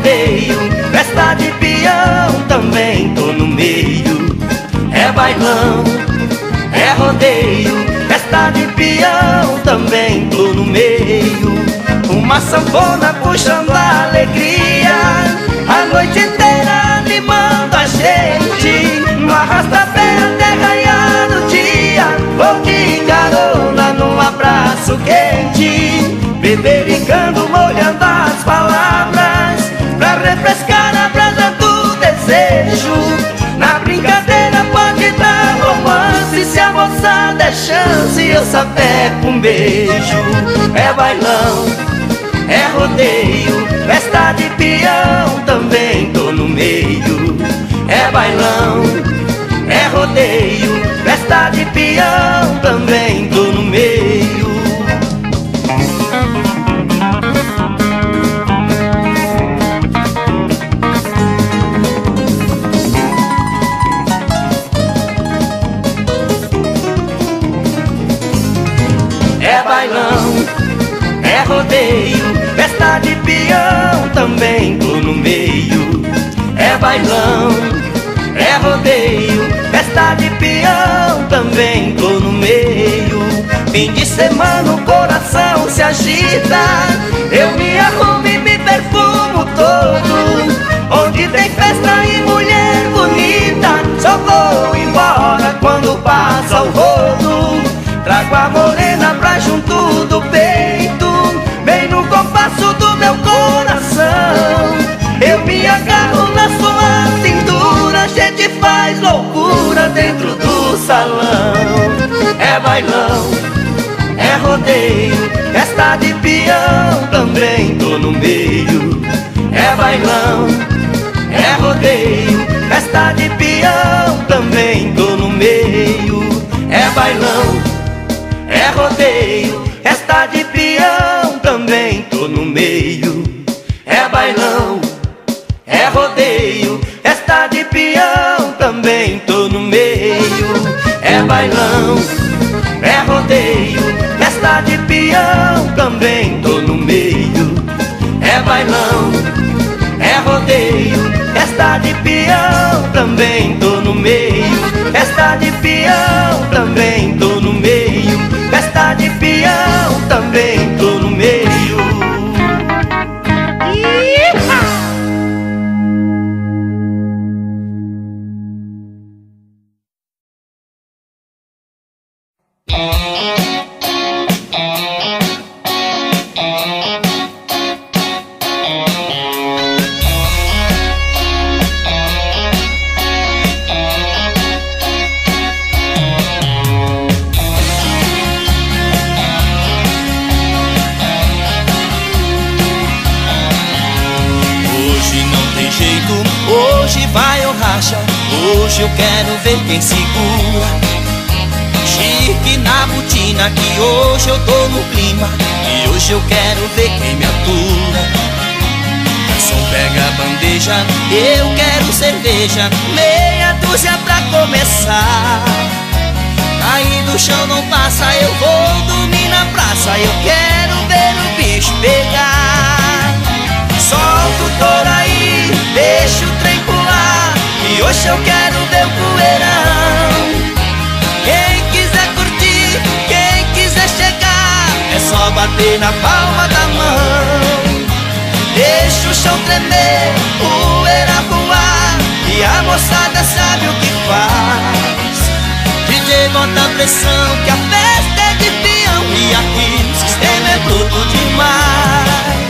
rodeio, festa de peão, também tô no meio. É bailão, é rodeio, festa de peão, também tô no meio. Uma sanfona puxando a alegria, a noite inteira animando a gente. No arrasta-pé até raiar o dia, vou de carona num abraço quente, bebericando, molhando as palavras, pra refrescar a brasa do desejo. Na brincadeira pode dar romance, se a moça der chance eu sapeco um beijo. É bailão, é rodeio, festa de peão, também tô no meio. É bailão, é rodeio, festa de peão, também tô no meio. É bailão, é rodeio, festa de peão, também tô no meio. É bailão, é rodeio, festa de peão, também tô no meio. Fim de semana o coração se agita, eu me arrumo e me perfumo todo. Onde tem festa e mulher bonita, só vou embora quando passa o rodo. Trago a morena pra junto do peito, bem no compasso do meu coração. Eu me agarro na sua cintura, a gente faz loucura dentro do salão. É bailão, é rodeio, festa de peão, também tô no meio. É bailão, é rodeio, festa de peão, também tô no meio. É bailão, é rodeio, festa de peão, também tô no meio. É bailão, é rodeio, festa de peão, também tô no meio. É bailão, é rodeio, festa de peão, também tô no meio. É bailão, é rodeio, festa de peão, também tô no meio. Festa de peão, também tô no meio. Festa de peão, também tô no meio. Hoje vai ou racha, hoje eu quero ver quem segura. Chique na botina que hoje eu tô no clima, e hoje eu quero ver quem me atura. Garçom pega a bandeja, eu quero cerveja, meia dúzia pra começar. Aí do chão não passa, eu vou dormir na praça, eu quero ver o bicho pegar. Solta o touro aí, deixa o trem pular, e hoje eu quero ver o poeirão. Quem quiser curtir, quem quiser chegar, é só bater na palma da mão. Deixa o chão tremer, poeira voar, e a moçada sabe o que faz. DJ bota pressão, que a festa é de peão, e aqui o sistema é bruto demais.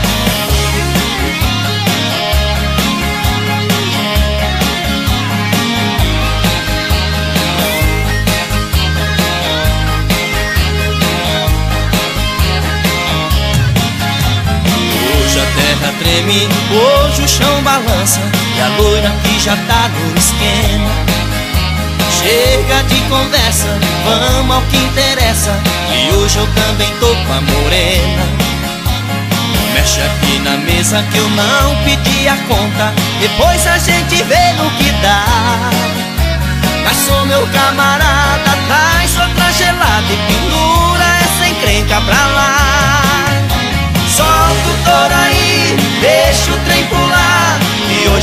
Treme, hoje o chão balança, e a loira que já tá no esquema. Chega de conversa, vamos ao que interessa, e hoje eu também tô com a morena. Mexe aqui na mesa que eu não pedi a conta, depois a gente vê no que dá. Garçom, meu camarada, traz outra gelada e pendura essa encrenca pra lá. Solta o touro aí, deixa o trem pular,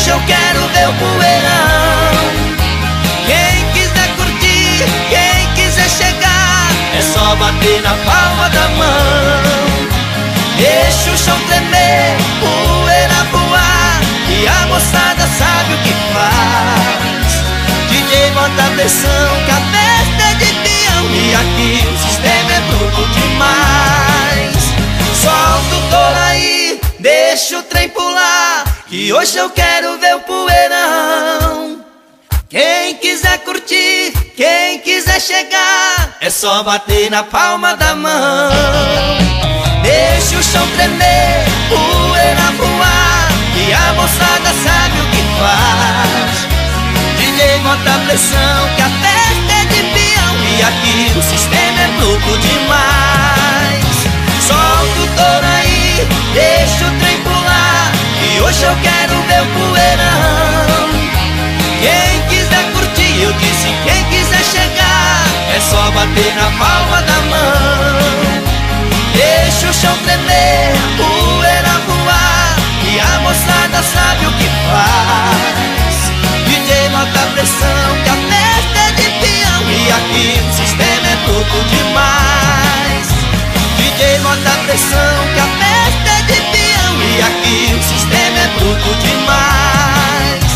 hoje eu quero ver o poeirão. Quem quiser curtir, quem quiser chegar, é só bater na palma da mão. Deixa o chão tremer, poeira voar, e a moçada sabe o que faz. DJ bota a pressão, que a festa é de peão, e aqui o sistema é bruto demais. Solta o touro aí, deixa o trem pular, que hoje eu quero ver o poeirão. Quem quiser curtir, quem quiser chegar, é só bater na palma da mão. Deixa o chão tremer, poeira voar, e a moçada sabe o que faz. DJ bota a pressão, que a festa é de peão, e aqui o sistema é bruto demais. Solta o touro aí, deixa o trem pular, e hoje eu quero ver o poeirão. Quem quiser curtir, eu disse, quem quiser chegar, é só bater na palma da mão. Deixa o chão tremer, poeira voar, e a moçada sabe o que faz. DJ bota a pressão, que a festa é de peão, e aqui o sistema é bruto demais. DJ bota a pressão, que a festa é de peão, e aqui o sistema é bruto demais.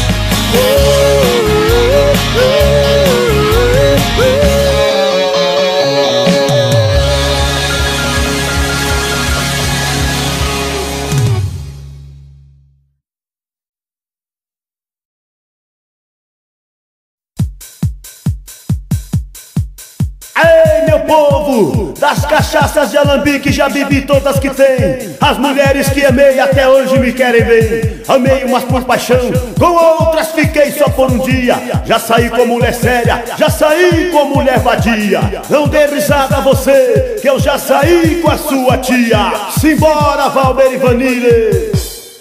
Ei, meu povo, das cachaças de alambique já bebi todas que tem. As mulheres que amei até hoje me querem bem. Amei umas por paixão, com outras fiquei só por um dia. Já saí com mulher séria, já saí com mulher vadia. Não dê risada a você, que eu já saí com a sua tia. Simbora, Valber e Vanille.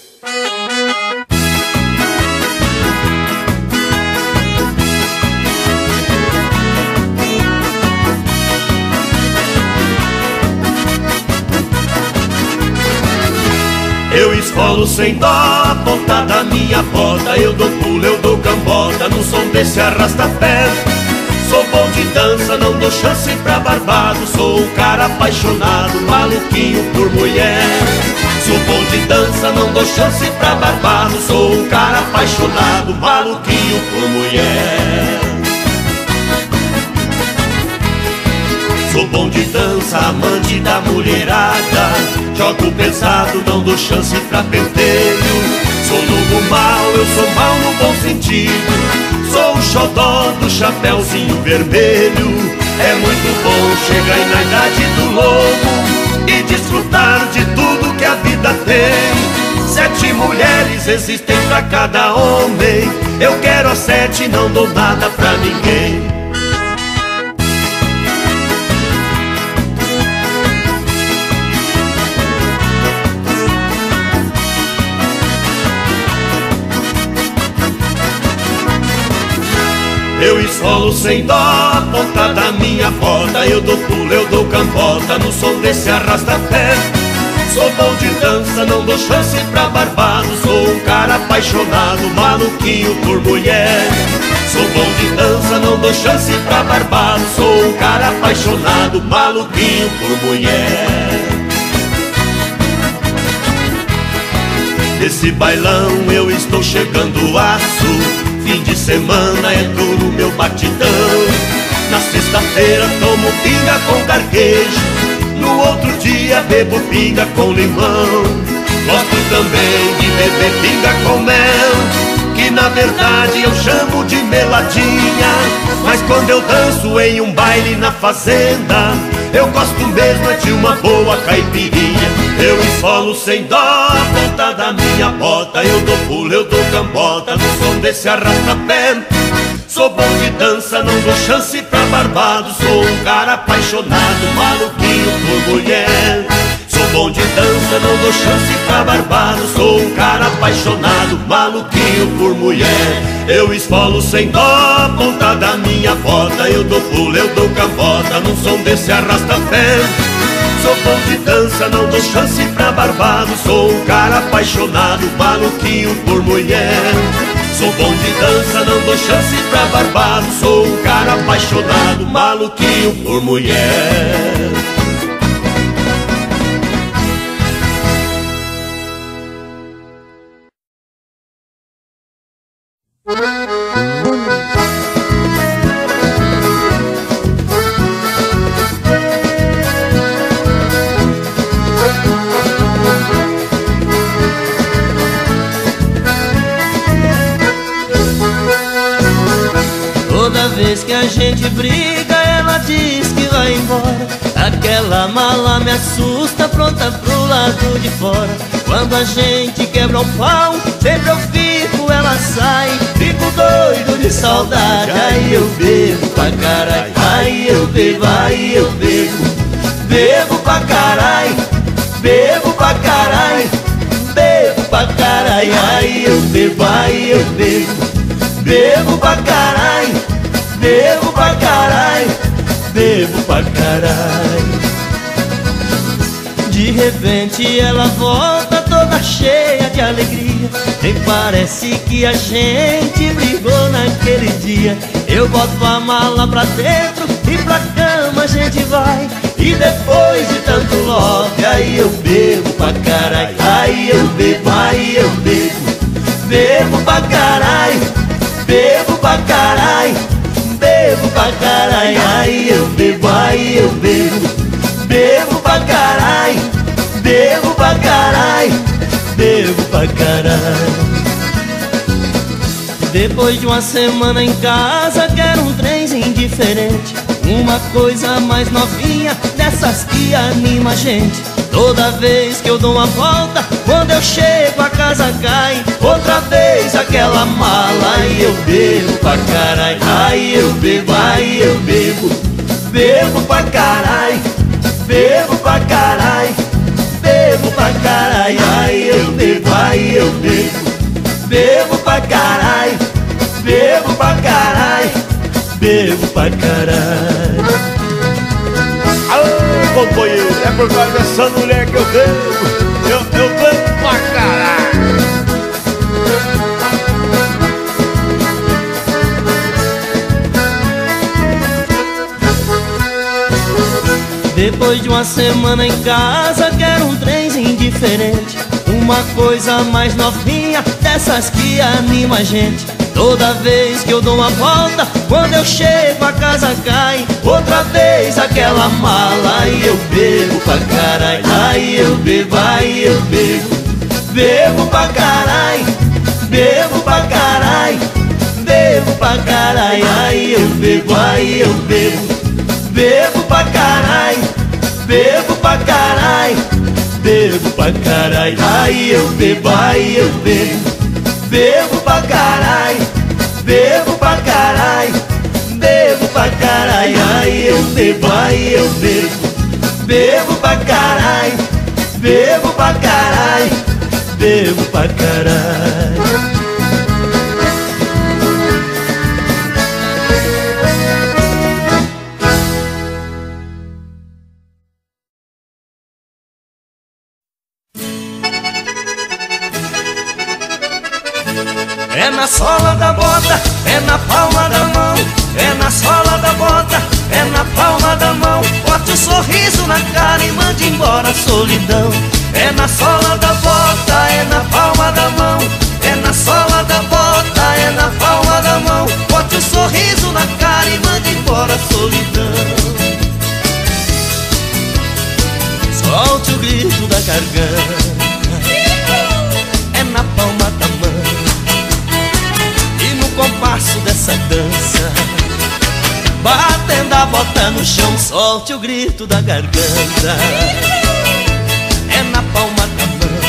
Eu esfolo sem dó, a ponta da minha bota. Eu dou pulo, eu dou cambota, no som desse arrasta-pé. Sou bom de dança, não dou chance pra barbado. Sou um cara apaixonado, maluquinho por mulher. Sou bom de dança, não dou chance pra barbado. Sou um cara apaixonado, maluquinho por mulher. Sou bom de dança, amante da mulherada. Jogo pesado, não dou chance pra pentelho. Sou lobo mau, eu sou mau no bom sentido. Sou o xodó do chapéuzinho vermelho. É muito bom chegar aí na idade do lobo e desfrutar de tudo que a vida tem. 7 mulheres existem pra cada homem. Eu quero as 7, não dou nada pra ninguém. Eu esfolo sem dó, a ponta da minha bota. Eu dou pulo, eu dou cambota, no som desse arrasta-pé. Sou bom de dança, não dou chance pra barbado. Sou um cara apaixonado, maluquinho por mulher. Sou bom de dança, não dou chance pra barbado. Sou um cara apaixonado, maluquinho por mulher. Nesse bailão eu estou chegando aço. Fim de semana entro no meu batidão. Na sexta-feira tomo pinga com carquejo. No outro dia bebo pinga com limão. Gosto também de beber pinga com mel, que na verdade eu chamo de meladinha. Mas quando eu danço em um baile na fazenda, eu gosto mesmo é de uma boa caipirinha. Eu esfolo sem dó, a ponta da minha bota. Eu dou pulo, eu dou cambota, no som desse arrasta-pé. Sou bom de dança, não dou chance pra barbado. Sou um cara apaixonado, maluquinho por mulher. Sou bom de dança, não dou chance pra barbado. Sou um cara apaixonado, maluquinho por mulher. Eu esfolo sem dó, a ponta da minha bota. Eu dou pulo, eu dou cambota, no som desse arrasta-pé. Sou bom de dança, não dou chance pra barbado. Sou um cara apaixonado, maluquinho por mulher. Sou bom de dança, não dou chance pra barbado. Sou um cara apaixonado, maluquinho por mulher. Toda vez que a gente briga, ela diz que vai embora. Aquela mala me assusta, pronta pro lado de fora. Quando a gente quebra o pau, sempre eu fico, ela sai. Fico doido de saudade, aí eu bebo pra caralho. Aí eu bebo, aí eu bebo. Bebo pra caralho, bebo pra caralho. Bebo pra caralho, aí eu bebo, aí eu bebo. Bebo pra caralho, bebo pra caralho, bebo pra caralho. De repente ela volta toda cheia de alegria. Nem parece que a gente brigou naquele dia. Eu boto a mala pra dentro e pra cama a gente vai. E depois de tanto love, aí eu bebo pra caralho. Aí eu bebo, aí eu bebo. Bebo pra caralho, bebo pra caralho, bebo pra caralho. Aí eu bebo, aí eu bebo. Bebo pra caralho, bebo pra caralho, bebo pra caralho. Depois de uma semana em casa, quero um trenzinho diferente. Uma coisa mais novinha, dessas que anima a gente. Toda vez que eu dou uma volta, quando eu chego a casa cai. Outra vez aquela mala, aí eu bebo pra caralho. Aí eu bebo, aí eu bebo. Bebo pra caralho, bebo pra caralho. Bebo pra caralho, aí eu bebo, aí eu bebo. Bebo pra caralho, bebo pra caralho. Bebo pra caralho. Alô, companheiro, é por causa dessa mulher que eu bebo. Eu bebo pra caralho. Depois de uma semana em casa, quero um trenzinho diferente. Uma coisa mais novinha, dessas que anima a gente. Toda vez que eu dou uma volta, quando eu chego a casa cai. Outra vez aquela mala, aí eu bebo pra caralho. Aí eu bebo, aí eu bebo. Bebo pra caralho, bebo pra caralho. Bebo pra caralho, aí eu bebo, aí eu bebo. Bebo pra caralho, bebo pra caralho. Bebo pra caralho, aí eu bebo, aí eu bebo. Bebo pra caralho, bebo pra caralho. Bebo pra caralho, aí eu bebo, aí eu bebo. Bebo pra caralho, bebo pra caralho. Bebo pra caralho. É na sola da bota, é na palma da mão. É na sola da bota, é na palma da mão. Bote um sorriso na cara e mande embora a solidão. É na sola da bota, é na palma da mão. É na sola da bota, é na palma da mão. Bote um sorriso na cara e mande embora a solidão. Solte o grito da garganta, É na palma da mão. e no compasso dessa dança, batendo a bota no chão, solte o grito da garganta. É na palma da mão.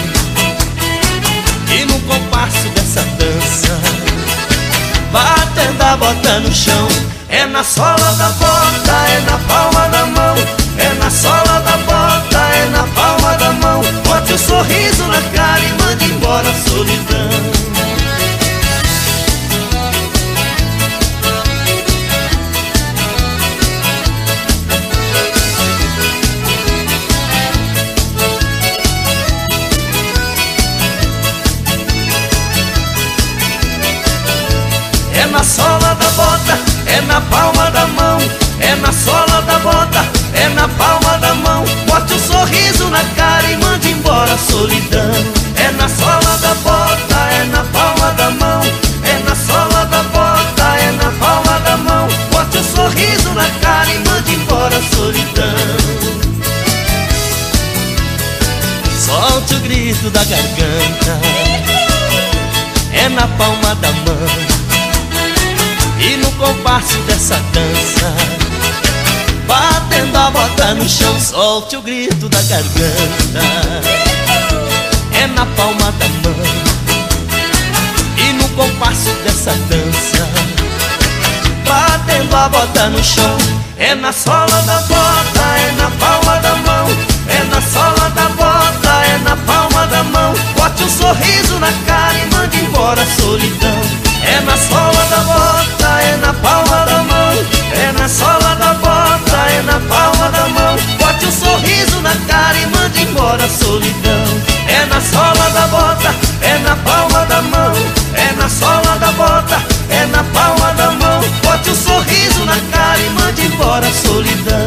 E no compasso dessa dança, batendo a bota no chão. É na sola da bota, é na palma da mão. É na sola da bota, é na palma da mão. Bote um sorriso na cara e mande embora a solidão. cara e mande embora a solidão. Solte o grito da garganta, é na palma da mão, e no compasso dessa dança, batendo a bota no chão. Solte o grito da garganta, é na palma da mão, e no compasso dessa dança, batendo a bota no chão. É na sola da bota, é na palma da mão, é na sola da bota, é na palma da mão. Bote um sorriso na cara e mande embora a solidão. É na sola da bota, é na palma da mão, é na sola da bota, é na palma da mão. Bote um sorriso na cara e mande embora a solidão. É na sola da bota, é na palma da mão, é na sola da bota, é na palma da mão. Bote um sorriso na cara e mande embora a solidão.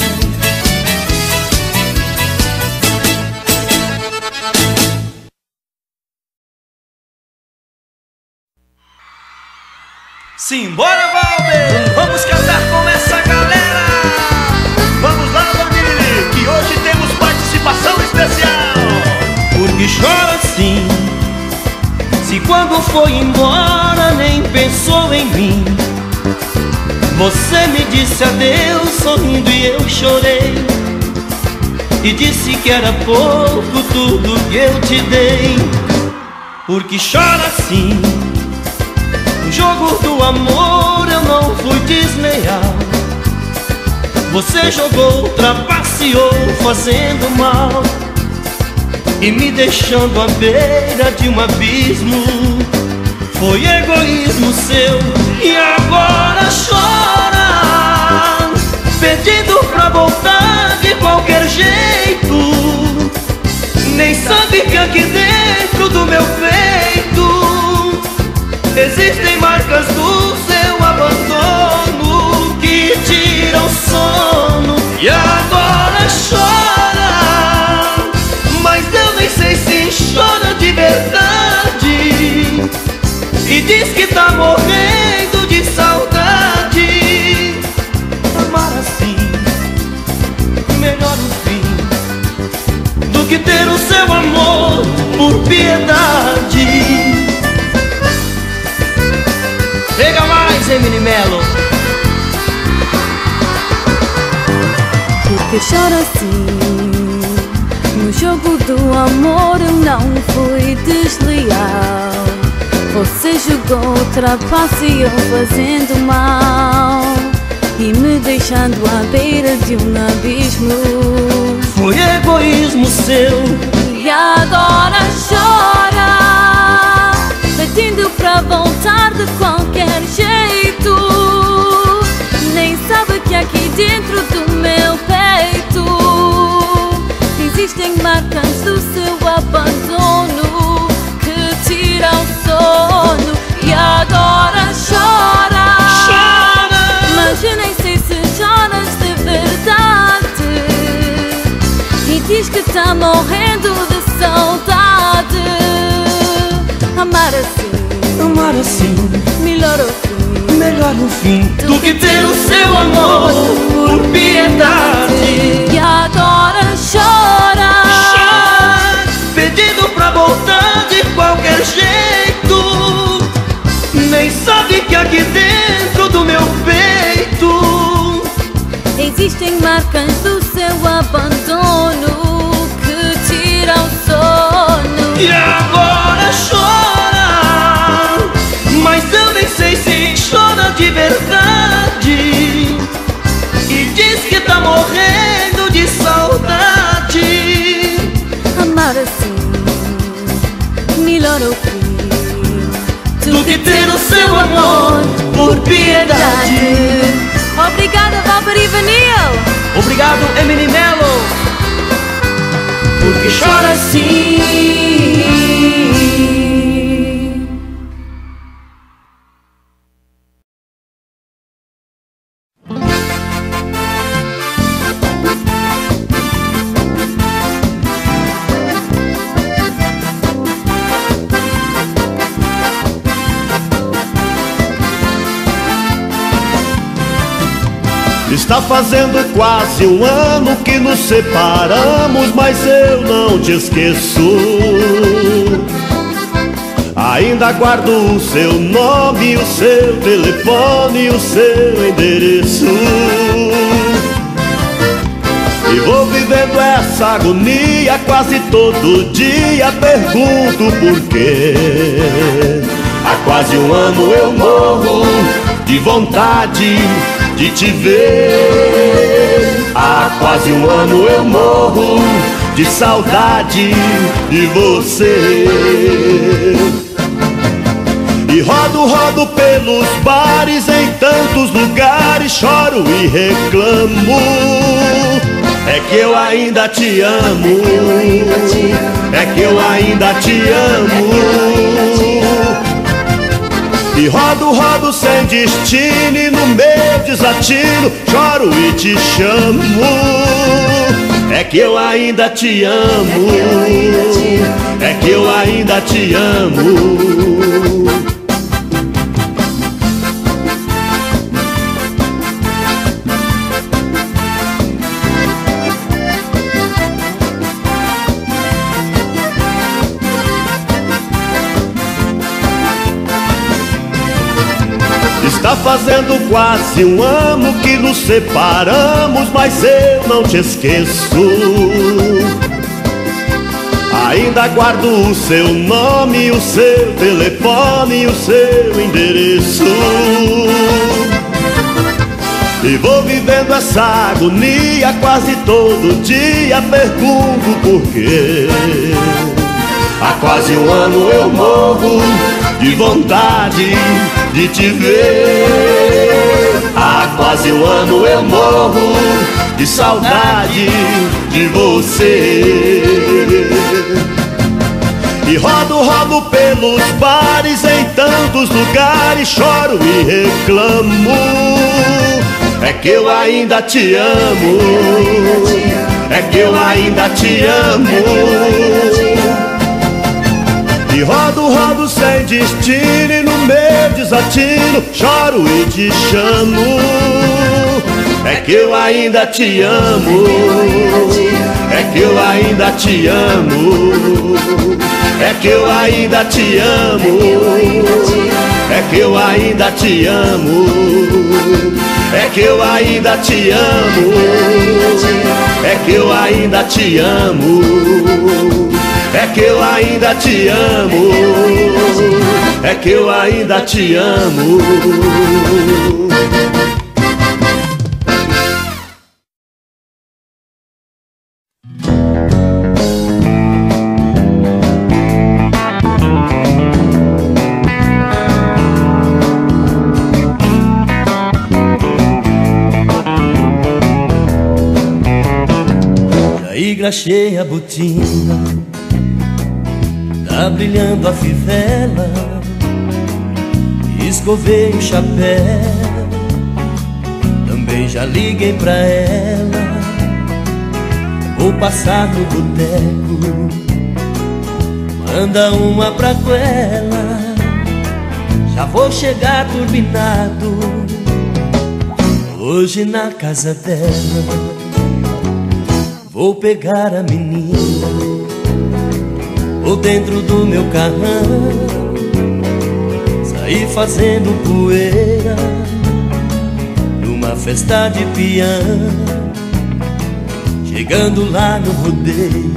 Simbora, Valber! Vamos cantar com essa galera! Vamos lá, Valdir, que hoje temos participação especial. Por que chora assim? Se quando foi embora nem pensou em mim. Você me disse adeus sorrindo e eu chorei, e disse que era pouco tudo que eu te dei. Por que chora assim? No jogo do amor eu não fui desleal. Você jogou, trapaceou, fazendo mal, e me deixando à beira de um abismo. Foi egoísmo seu e agora chora, pedindo pra voltar de qualquer jeito. Nem sabe que aqui dentro do meu peito existem marcas do seu abandono que tiram o sono. E agora chora, mas eu nem sei se chora de verdade, e diz que tá morrendo de saudade. Amar assim, melhor o fim do que ter o seu amor por piedade. Pega mais, Emily Mello. Por que chora assim? No jogo do amor eu não fui desleal. Você jogou, trapaceou, fazendo mal, e me deixando à beira de um abismo. Foi egoísmo seu E agora chora, pedindo pra voltar de qualquer jeito. Nem sabe que aqui dentro do meu peito existem marcas do seu abandono que tiram o sono. E agora chora, mas eu nem sei se choras de verdade, e diz que tá morrendo de saudade. Amar assim, melhor o fim do que ter o seu amor por piedade. E agora chora, pedindo pra voltar de qualquer jeito. Nem sabe que aqui dentro do meu peito existem marcas do seu abandono que tiram o sono. E agora chora, mas eu nem sei se chora de verdade, e diz que tá morrendo de saudade. Amar assim, melhor o fim do que ter o seu amor por piedade. Obrigada, Valber e Vanil. Obrigado, Emily Mello. Porque chora assim. Está fazendo quase um ano que nos separamos, mas eu não te esqueço. Ainda guardo o seu nome, o seu telefone e o seu endereço. E vou vivendo essa agonia quase todo dia, pergunto por quê. Há quase um ano eu morro de vontade de te ver. Há quase um ano eu morro de saudade de você. E rodo pelos bares, em tantos lugares, choro e reclamo. É que eu ainda te amo, é que eu ainda te amo. E rodo sem destino, e no meu desatino choro e te chamo. É que eu ainda te amo, é que eu ainda te amo. Está fazendo quase um ano que nos separamos, mas eu não te esqueço. Ainda guardo o seu nome, o seu telefone e o seu endereço. E vou vivendo essa agonia quase todo dia, pergunto por quê. Há quase um ano eu morro de vontade de te ver. Há quase um ano eu morro de saudade de você. E rodo pelos bares, em tantos lugares, choro e reclamo. É que eu ainda te amo, é que eu ainda te amo. E rodo sem destino, e no meu desatino choro e te chamo. É que eu ainda te amo, é que eu ainda te amo. É que eu ainda te amo, é que eu ainda te amo. É que eu ainda te amo, é que eu ainda te amo. É que eu ainda te amo, é que eu ainda te amo. Já engraxei a botina, tá brilhando a fivela, escovei o chapéu, também já liguei pra ela. Vou passar no boteco, manda uma pra ela. Já vou chegar turbinado hoje na casa dela. Vou pegar a menina, vou dentro do meu carrão, sair fazendo poeira numa festa de peão. Chegando lá no rodeio,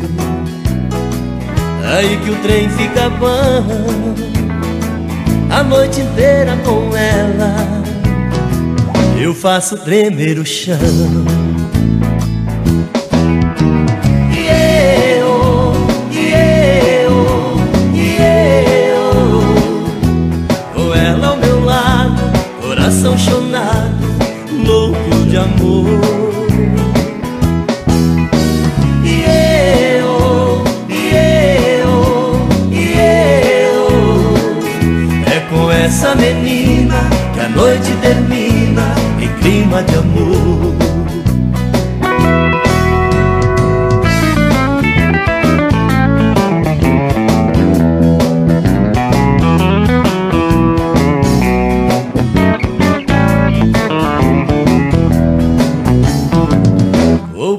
aí que o trem fica bom. A noite inteira com ela eu faço tremer o chão. Coração chonado, louco de amor. E eu é com essa menina que a noite termina em clima de amor.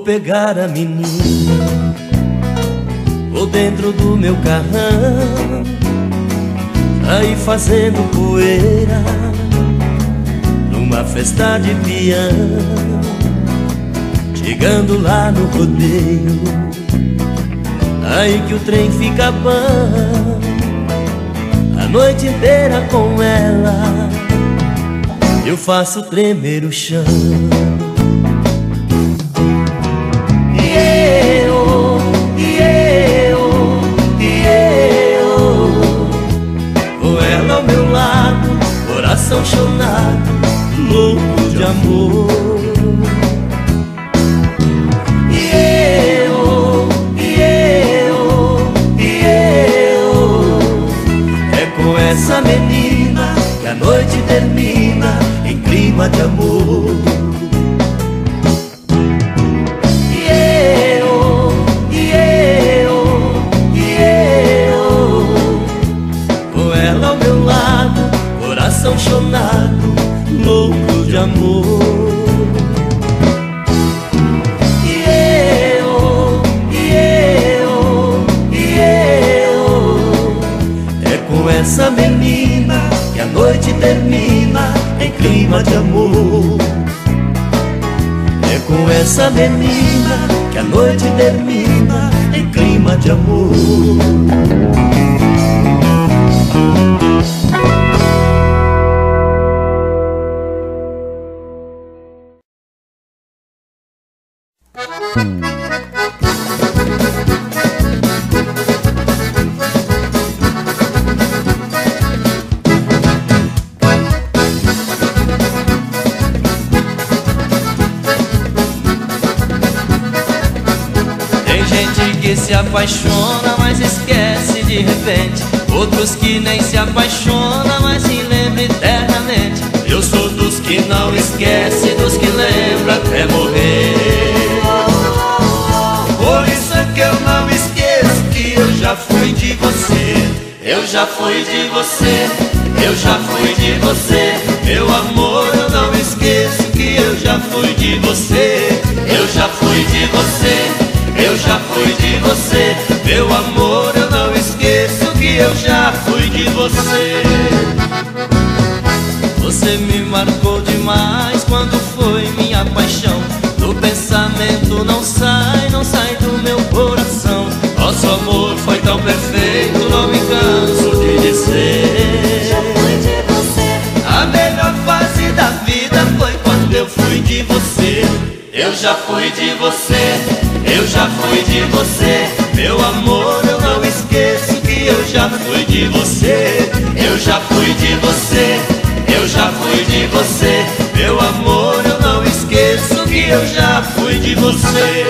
pegar a menina, vou dentro do meu carrão, aí fazendo poeira numa festa de peão. Chegando lá no rodeio, aí que o trem fica bom, a noite inteira com ela eu faço tremer o chão. Com ela ao meu lado, coração chonado, louco de amor. Essa menina que a noite termina em clima de amor. Com ela ao meu lado, coração chonado, louco de amor. Com essa menina que a noite termina em clima de amor. É com essa menina que a noite termina em clima de amor. Se apaixona, mas esquece de repente. Outros que nem se apaixona, mas se lembra eternamente. Eu sou dos que não esquece, dos que lembra até morrer. Por isso é que eu não esqueço que eu já fui de você. Eu já fui de você, eu já fui de você. Meu amor, eu não esqueço que eu já fui de você. Eu já fui de você, eu já fui de você. Meu amor, eu não esqueço que eu já fui de você. Você me marcou demais quando foi minha paixão. Do pensamento não sai do meu coração. Nosso amor foi tão perfeito, não me canso de dizer. Já fui de você. A melhor fase da vida foi quando eu fui de você. Eu já fui de você, eu já fui de você. Meu amor, eu não esqueço que eu já fui de você. Eu já fui de você, eu já fui de você. Meu amor, eu não esqueço que eu já fui de você.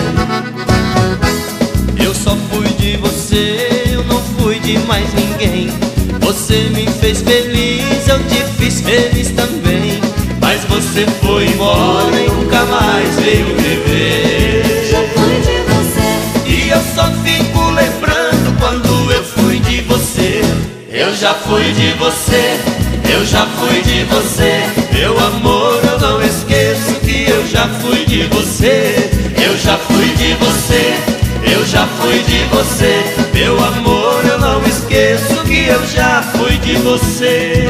Eu só fui de você, eu não fui de mais ninguém. Você me fez feliz, eu te fiz feliz também. Mas você foi embora e nunca mais veio viver. Já fui de você. E eu só fico lembrando quando eu fui de você. Eu já fui de você, eu já fui de você. Meu amor, eu não esqueço que eu já fui de você. Eu já fui de você, eu já fui de você. Meu amor, eu não esqueço que eu já fui de você.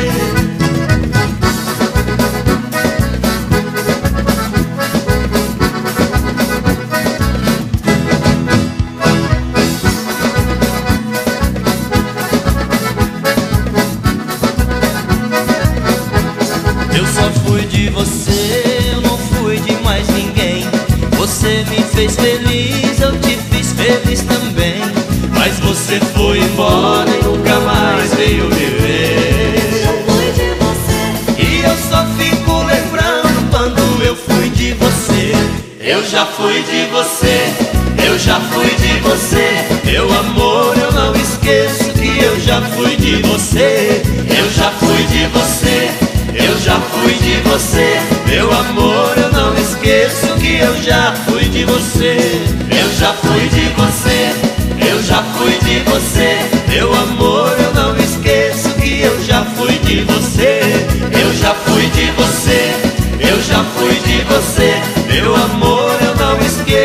Eu só fui de você, eu não fui de mais ninguém. Você me fez feliz, eu te fiz feliz também. Mas você foi embora e nunca mais veio viver. Já fui de você. E eu só fico lembrando quando eu fui de você. Eu já fui de você, eu já fui de você. Meu amor, eu não esqueço que eu já fui de você. Eu já fui de você, eu já fui de você. Meu amor, eu não esqueço que eu já fui de você. Eu já fui de você, eu já fui de você. Meu amor, eu não esqueço que eu já fui de você. Eu já fui de você, eu já fui de você. Meu amor, eu não esqueço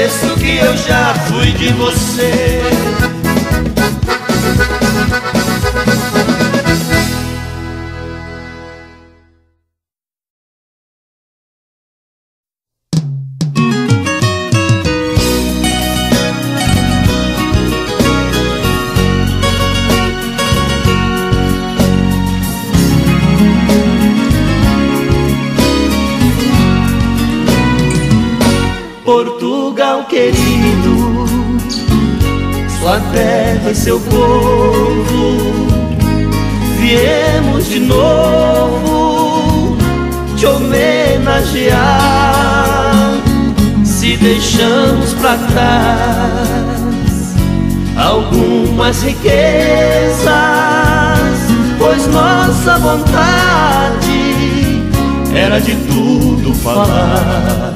que eu já fui de você. Portugal querido, sua terra e seu povo, viemos de novo te homenagear. Se deixamos pra trás algumas riquezas, pois nossa vontade era de tudo falar.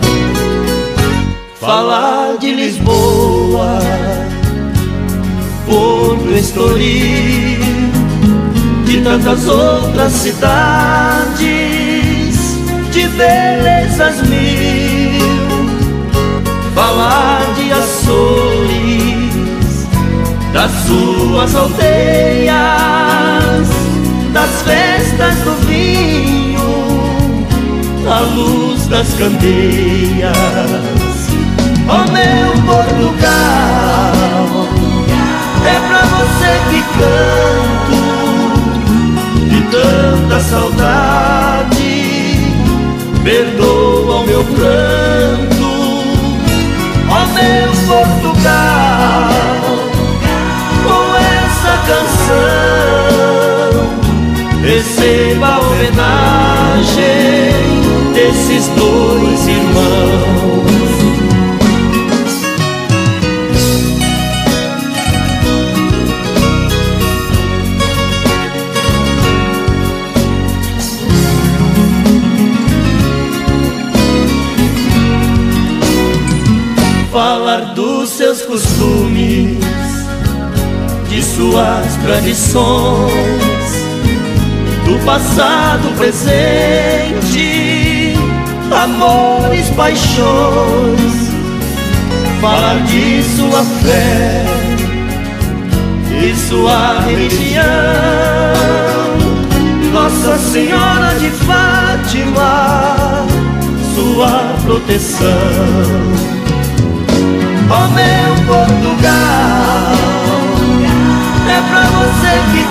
Falar de Lisboa, Porto Estoril, de tantas outras cidades, de belezas mil. Falar de Açores, das suas aldeias, das festas do vinho, à luz das candeias. Oh meu Portugal, é pra você que canto, de tanta saudade, perdoa o meu pranto. Oh meu Portugal, com essa canção, receba a homenagem desses dois irmãos. Falar dos seus costumes, de suas tradições, do passado, presente, amores, paixões. Falar de sua fé e sua religião, Nossa Senhora de Fátima, sua proteção. Oh meu Portugal, é pra você que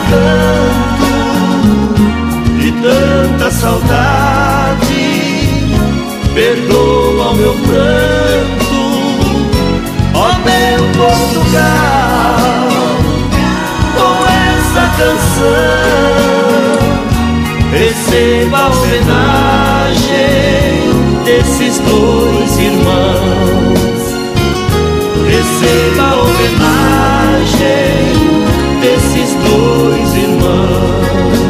canto, de tanta saudade, perdoa o meu pranto. Oh meu Portugal, com essa canção, receba a homenagem desses dois irmãos. Receba a homenagem desses dois irmãos.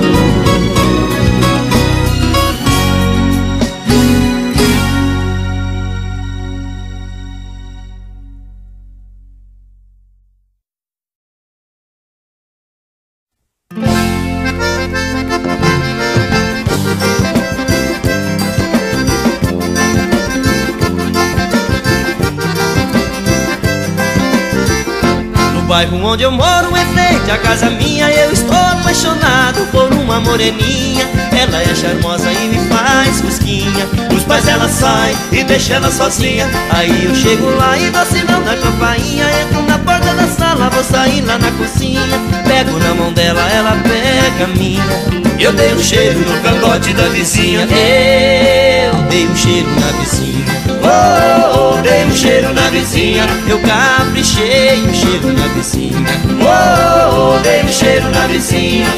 No bairro onde eu moro, em frente à casa minha, eu estou apaixonado por uma moreninha. Ela é charmosa e me faz cosquinha. Os pais dela saem e deixam ela sozinha. Aí eu chego lá e dou sinal da campainha. Entro na porta da sala, vou sair lá na cozinha. Pego na mão dela, ela pega a minha. Eu dei um cheiro no cangote da vizinha. Eu dei um cheiro na vizinha. Oh, oh, dei um cheiro na vizinha. Eu caprichei um cheiro na vizinha. Oh, oh, dei um cheiro na vizinha.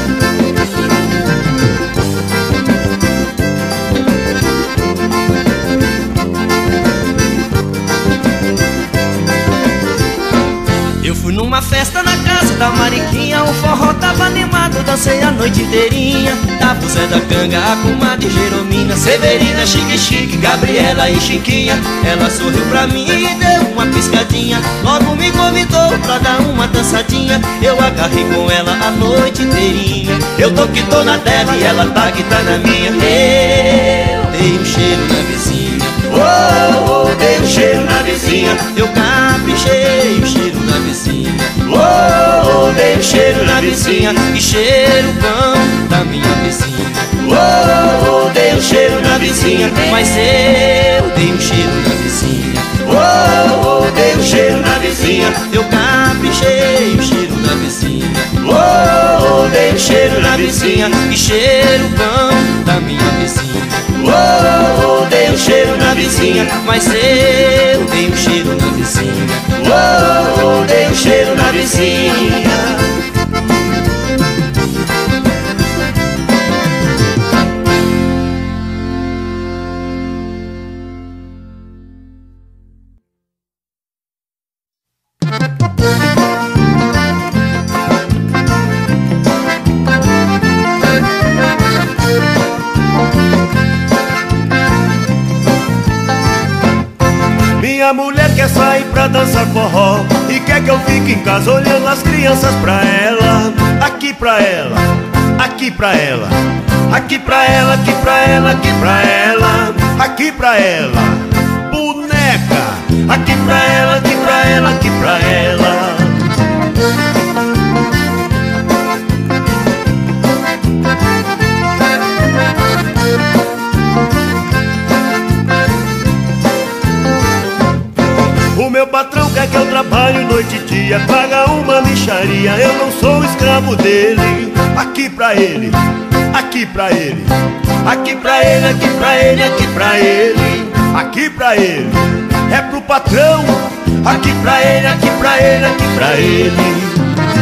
Eu fui numa festa na casa da Mariquinha. O forró tava animado, dancei a noite inteirinha. Tava o Zé da Canga, a comadre Jeromina, Severina, Chique Chique, Gabriela e Chiquinha. Ela sorriu pra mim e deu uma piscadinha. Logo me convidou pra dar uma dançadinha. Eu agarrei com ela a noite inteirinha. Eu tô que tô na dela e ela tá que tá na minha. Eu dei um cheiro na vizinha. Oh, oh, dei um cheiro na vizinha. Eu vizinha, que cheira o pão da minha vizinha. Oh, dei um cheiro na vizinha, mas eu dei um cheiro na vizinha. Oh, dei um cheiro na vizinha, eu caprichei o cheiro na vizinha. Oh, dei um cheiro na vizinha, que cheira o pão da minha vizinha. Oh, dei um cheiro na vizinha, mas eu dei um cheiro na vizinha. Oh, dei um cheiro na vizinha. Minha mulher quer sair pra dançar forró e quer que eu fique em casa olhando as crianças pra ela. Aqui pra ela, aqui pra ela, aqui pra ela, aqui pra ela, aqui pra ela, aqui pra ela, boneca. Aqui pra ela, aqui pra ela, aqui pra ela. O meu patrão quer que eu trabalhe noite e dia, paga uma mixaria, eu não sou escravo dele. Aqui pra ele, aqui pra ele, aqui pra ele, aqui pra ele, aqui pra ele, aqui pra ele, é pro patrão. Aqui pra ele, aqui pra ele, aqui pra ele.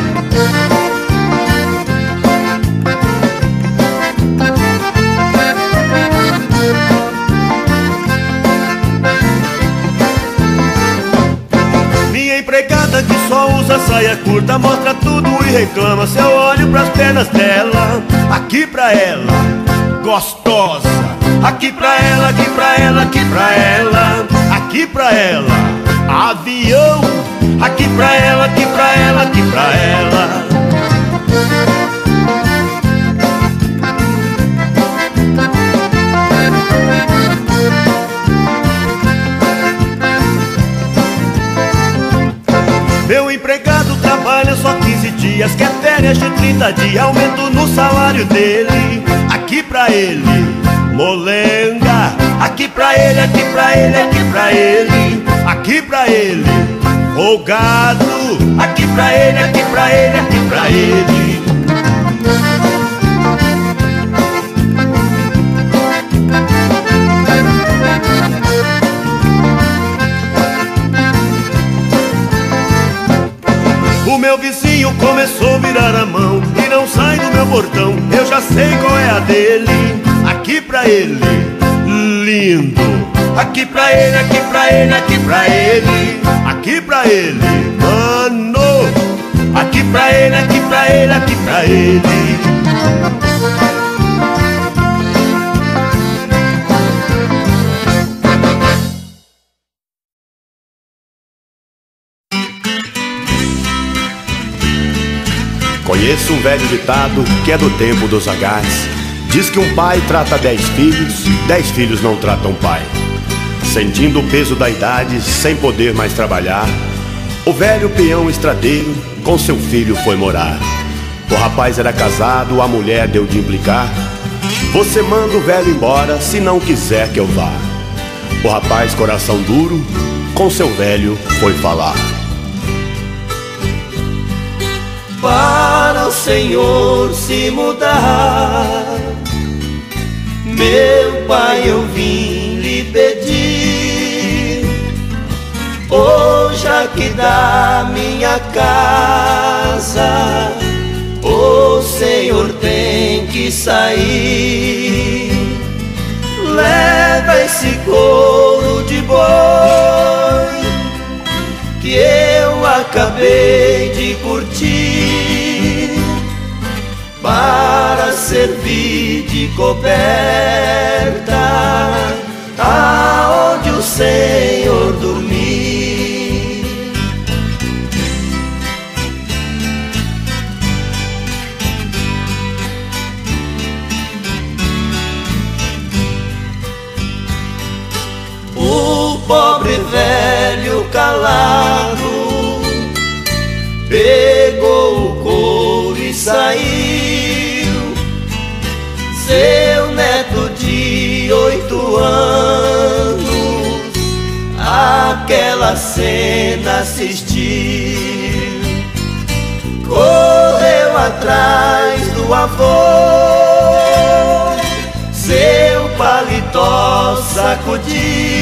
Empregada que só usa saia curta, mostra tudo e reclama se eu olho pras pernas dela. Aqui pra ela, gostosa. Aqui pra ela, aqui pra ela, aqui pra ela, aqui pra ela, avião. Aqui pra ela, aqui pra ela, aqui pra ela. Meu empregado trabalha só 15 dias, quer férias de 30 dias, aumento no salário dele. Aqui pra ele, molenga. Aqui pra ele, aqui pra ele, aqui pra ele, aqui pra ele, folgado. Aqui pra ele, aqui pra ele, aqui pra ele. O meu vizinho começou a virar a mão e não sai do meu portão, eu já sei qual é a dele. Aqui pra ele, lindo. Aqui pra ele, aqui pra ele, aqui pra ele, aqui pra ele, mano. Aqui pra ele, aqui pra ele, aqui pra ele. Conheço um velho ditado que é do tempo dos sagaz. Diz que um pai trata 10 filhos, 10 filhos não tratam pai. Sentindo o peso da idade, sem poder mais trabalhar, o velho peão estradeiro com seu filho foi morar. O rapaz era casado, a mulher deu de implicar: você manda o velho embora se não quiser que eu vá. O rapaz, coração duro, com seu velho foi falar: para o Senhor se mudar, meu pai, eu vim lhe pedir, hoje aqui da minha casa, o Senhor tem que sair. Leva esse couro de boi que eu acabei de curtir, para servir de coberta aonde o Senhor dormir. O pobre velho calado pegou o couro e anos aquela cena assistiu. Correu atrás do avô, seu paletó sacudiu,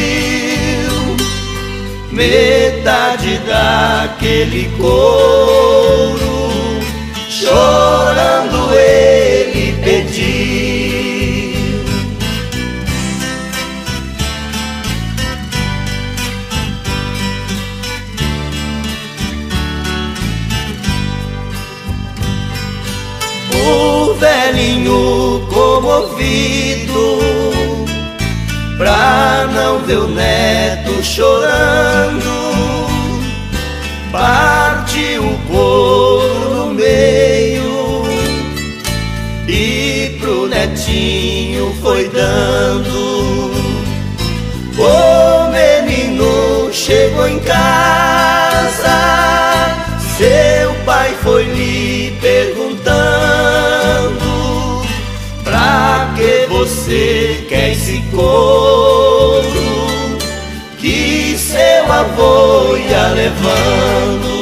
metade daquele couro, chorando ele pediu. O velhinho comovido, pra não ver o neto chorando, partiu o couro no meio e pro netinho foi dando. O menino chegou em casa, seu pai foi lhe perguntando: pra que você quer esse couro que seu avô ia levando?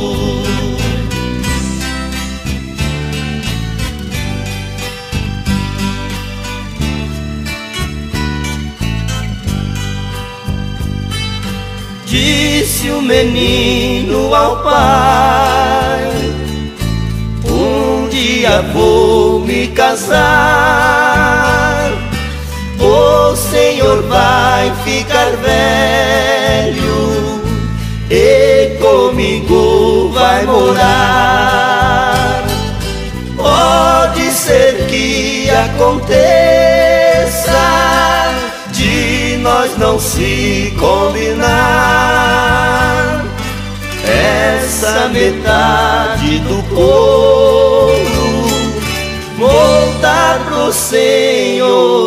Disse o menino ao pai: um dia vou me casar, o senhor vai ficar velho e comigo vai morar. Pode ser que aconteça de nós não se combinar, essa metade do couro voltar pro senhor